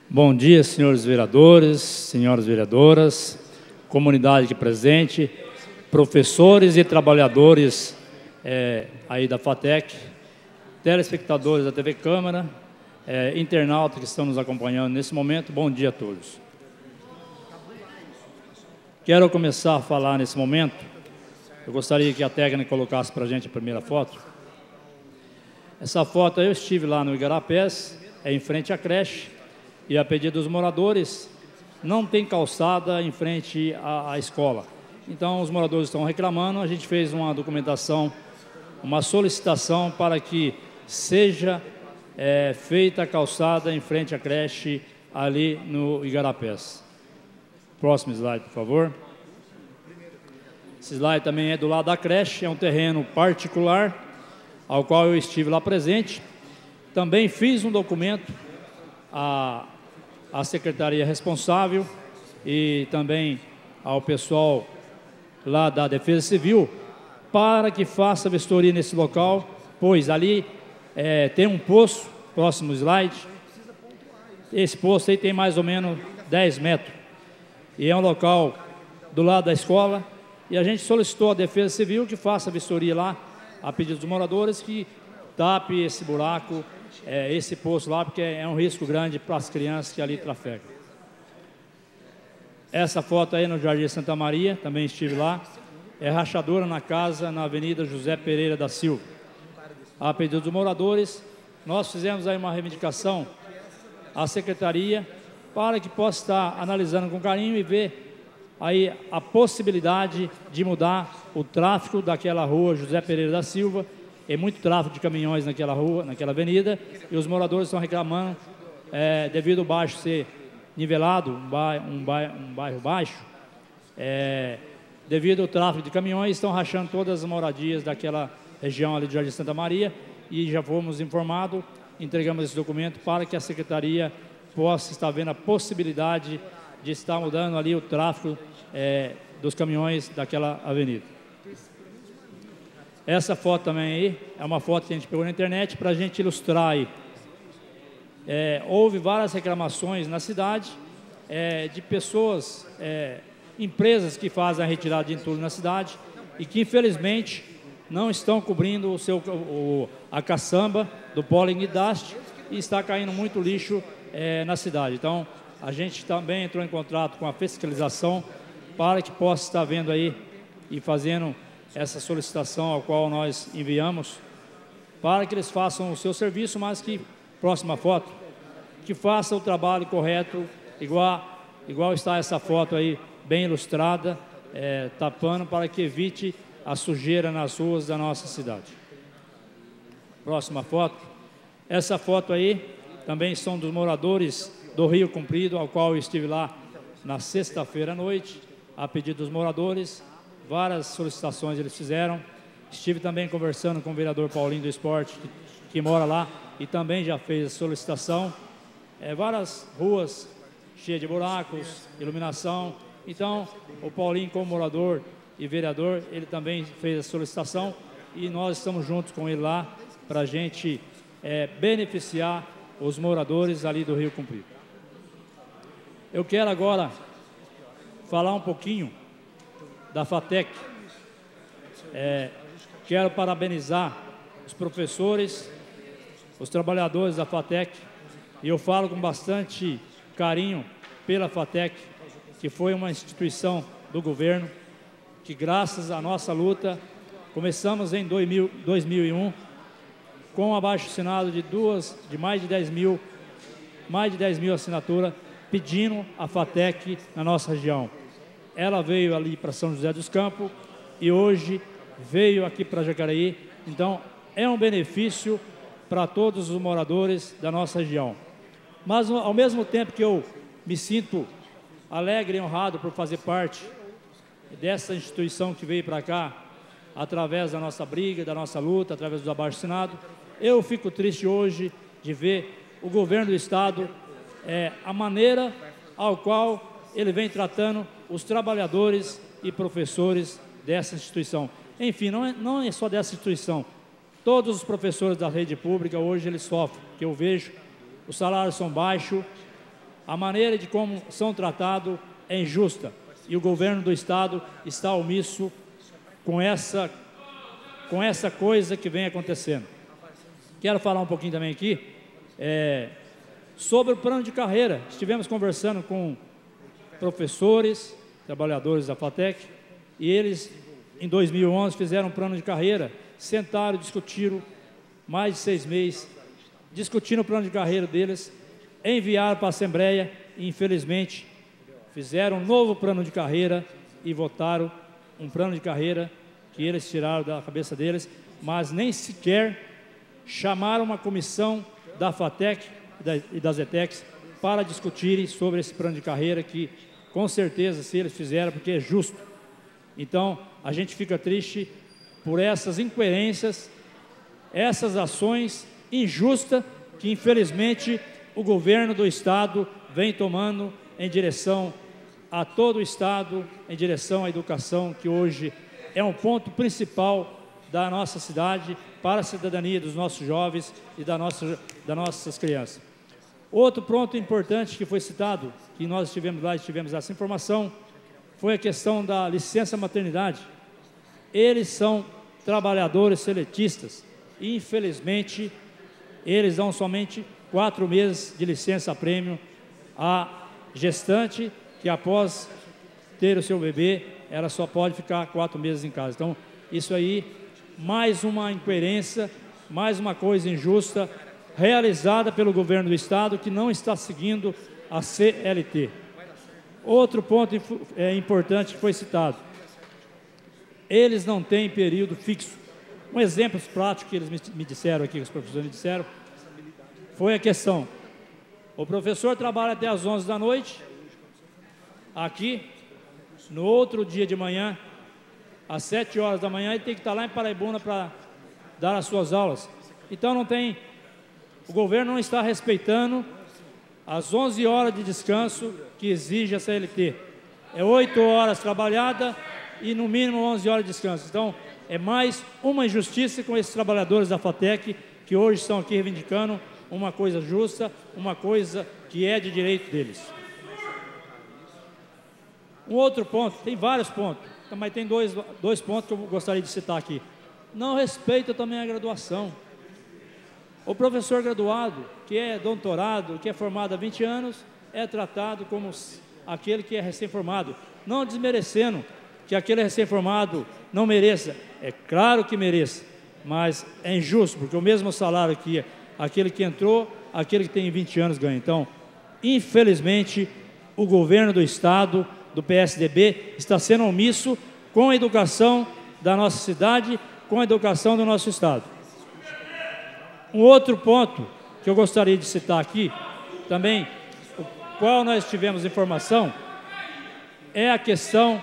Bom dia, senhores vereadores, senhoras vereadoras, comunidade aqui presente, professores e trabalhadores aí da FATEC, telespectadores da TV Câmara, internautas que estão nos acompanhando nesse momento, bom dia a todos. Quero começar a falar nesse momento, eu gostaria que a técnica colocasse para a gente a primeira foto. Essa foto eu estive lá no Igarapés, em frente à creche, e a pedido dos moradores, não tem calçada em frente à escola. Então, os moradores estão reclamando, a gente fez uma documentação, uma solicitação para que seja feita a calçada em frente à creche ali no Igarapés. Próximo slide, por favor. Esse slide também é do lado da creche, é um terreno particular, ao qual eu estive lá presente. Também fiz um documento à secretaria responsável e também ao pessoal lá da Defesa Civil para que faça vistoria nesse local, pois ali tem um poço, próximo slide, esse poço aí tem mais ou menos 10 metros e é um local do lado da escola e a gente solicitou à Defesa Civil que faça vistoria lá a pedido dos moradores, que tape esse buraco, esse poço lá, porque é um risco grande para as crianças que ali trafegam. Essa foto aí no Jardim Santa Maria, também estive lá, é rachadura na casa, na Avenida José Pereira da Silva. A pedido dos moradores, nós fizemos aí uma reivindicação à Secretaria para que possa estar analisando com carinho e ver aí a possibilidade de mudar o tráfego daquela rua José Pereira da Silva. É muito tráfego de caminhões naquela rua, naquela avenida, e os moradores estão reclamando, devido ao baixo ser nivelado, um bairro baixo, devido ao tráfego de caminhões, estão rachando todas as moradias daquela região ali de Jardim Santa Maria, e já fomos informados, entregamos esse documento para que a Secretaria possa estar vendo a possibilidade de estar mudando ali o tráfego dos caminhões daquela avenida. Essa foto também aí é uma foto que a gente pegou na internet para a gente ilustrar aí. Houve várias reclamações na cidade de pessoas, empresas que fazem a retirada de entulho na cidade e que infelizmente não estão cobrindo a caçamba do pólen e dust e está caindo muito lixo na cidade. Então, a gente também entrou em contato com a fiscalização para que possa estar vendo aí e fazendo essa solicitação ao qual nós enviamos para que eles façam o seu serviço, mas que, próxima foto, que faça o trabalho correto, igual está essa foto aí, bem ilustrada, tapando para que evite a sujeira nas ruas da nossa cidade. Próxima foto. Essa foto aí também são dos moradores do Rio Comprido, ao qual eu estive lá na sexta-feira à noite, a pedido dos moradores, várias solicitações eles fizeram. Estive também conversando com o vereador Paulinho do Esporte, que mora lá, e também já fez a solicitação. Várias ruas cheias de buracos, iluminação. Então, o Paulinho, como morador e vereador, ele também fez a solicitação e nós estamos juntos com ele lá para a gente beneficiar os moradores ali do Rio Comprido. Eu quero agora falar um pouquinho da FATEC. Quero parabenizar os professores, os trabalhadores da FATEC, e eu falo com bastante carinho pela FATEC, que foi uma instituição do governo, que graças à nossa luta, começamos em 2001, com um abaixo-assinado de mais de 10 mil assinaturas, pedindo a FATEC na nossa região. Ela veio ali para São José dos Campos e hoje veio aqui para Jacareí. Então, é um benefício para todos os moradores da nossa região. Mas, ao mesmo tempo que eu me sinto alegre e honrado por fazer parte dessa instituição que veio para cá, através da nossa briga, da nossa luta, através do abaixo-assinado, eu fico triste hoje de ver o governo do Estado, a maneira ao qual ele vem tratando os trabalhadores e professores dessa instituição. Enfim, não é só dessa instituição. Todos os professores da rede pública hoje eles sofrem, que eu vejo, os salários são baixos, a maneira de como são tratados é injusta e o governo do Estado está omisso com essa coisa que vem acontecendo. Quero falar um pouquinho também aqui sobre o plano de carreira. Estivemos conversando com professores, trabalhadores da FATEC, e eles, em 2011, fizeram um plano de carreira, sentaram, discutiram mais de 6 meses, discutindo o plano de carreira deles, enviaram para a Assembleia e, infelizmente, fizeram um novo plano de carreira e votaram um plano de carreira que eles tiraram da cabeça deles, mas nem sequer chamaram uma comissão da FATEC e das ETECs para discutirem sobre esse plano de carreira que, com certeza, se eles fizeram, porque é justo. Então, a gente fica triste por essas incoerências, essas ações injustas que, infelizmente, o governo do Estado vem tomando em direção a todo o Estado, em direção à educação, que hoje é um ponto principal da nossa cidade para a cidadania dos nossos jovens e das nossas crianças. Outro ponto importante que foi citado, que nós estivemos lá e tivemos essa informação, foi a questão da licença maternidade. Eles são trabalhadores seletistas e, infelizmente, eles dão somente 4 meses de licença-prêmio à gestante, que após ter o seu bebê, ela só pode ficar 4 meses em casa. Então, isso aí, mais uma incoerência, mais uma coisa injusta, realizada pelo governo do Estado, que não está seguindo a CLT. Outro ponto importante que foi citado, eles não têm período fixo. Um exemplo prático que eles me disseram aqui, os professores me disseram, foi a questão, o professor trabalha até às 11 da noite, aqui, no outro dia de manhã, às 7 horas da manhã, ele tem que estar lá em Paraibuna para dar as suas aulas. Então o governo não está respeitando as 11 horas de descanso que exige a CLT. É 8 horas trabalhada e no mínimo 11 horas de descanso. Então, é mais uma injustiça com esses trabalhadores da FATEC que hoje estão aqui reivindicando uma coisa justa, uma coisa que é de direito deles. Um outro ponto, tem vários pontos, mas tem dois pontos que eu gostaria de citar aqui. Não respeita também a graduação. O professor graduado, que é doutorado, que é formado há 20 anos, é tratado como aquele que é recém-formado, não desmerecendo que aquele recém-formado não mereça. É claro que mereça, mas é injusto, porque o mesmo salário que aquele que entrou, aquele que tem 20 anos ganha. Então, infelizmente, o governo do Estado, do PSDB, está sendo omisso com a educação da nossa cidade, com a educação do nosso Estado. Um outro ponto que eu gostaria de citar aqui, também, o qual nós tivemos informação, é a questão,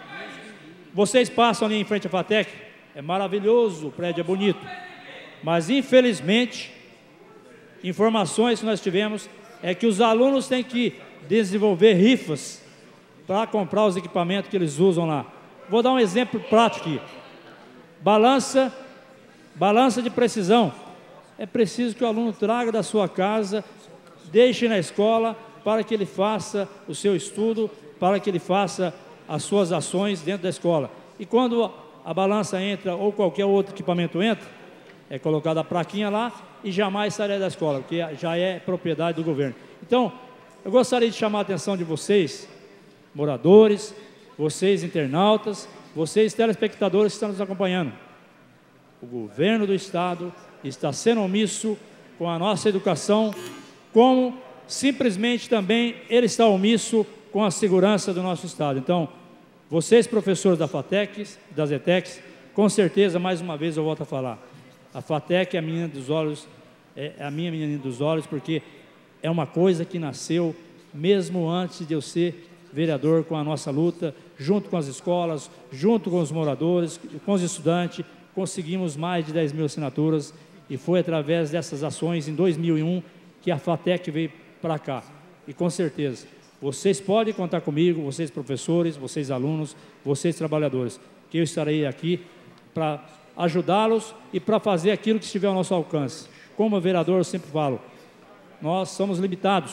vocês passam ali em frente à FATEC, é maravilhoso, o prédio é bonito, mas infelizmente, informações que nós tivemos é que os alunos têm que desenvolver rifas para comprar os equipamentos que eles usam lá. Vou dar um exemplo prático aqui. Balança de precisão. É preciso que o aluno traga da sua casa, deixe na escola para que ele faça o seu estudo, para que ele faça as suas ações dentro da escola. E quando a balança entra ou qualquer outro equipamento entra, é colocada a plaquinha lá e jamais sairá da escola, porque já é propriedade do governo. Então, eu gostaria de chamar a atenção de vocês, moradores, vocês internautas, vocês telespectadores que estão nos acompanhando. O governo do Estado está sendo omisso com a nossa educação, como simplesmente também ele está omisso com a segurança do nosso Estado. Então, vocês professores da FATEC, das ETECs, com certeza, mais uma vez eu volto a falar, a FATEC é a menina dos olhos, é a minha menina dos olhos, porque é uma coisa que nasceu mesmo antes de eu ser vereador, com a nossa luta, junto com as escolas, junto com os moradores, com os estudantes, conseguimos mais de 10 mil assinaturas e foi através dessas ações em 2001 que a FATEC veio para cá. E com certeza, vocês podem contar comigo, vocês professores, vocês alunos, vocês trabalhadores, que eu estarei aqui para ajudá-los e para fazer aquilo que estiver ao nosso alcance. Como vereador, eu sempre falo, nós somos limitados,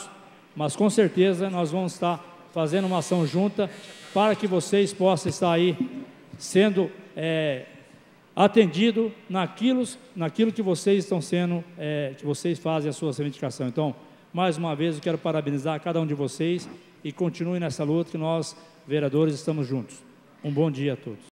mas com certeza nós vamos estar fazendo uma ação junta para que vocês possam estar aí sendo atendido naquilo que vocês estão sendo, que vocês fazem a sua reivindicação. Então, mais uma vez, eu quero parabenizar cada um de vocês e continue nessa luta que nós, vereadores, estamos juntos. Um bom dia a todos.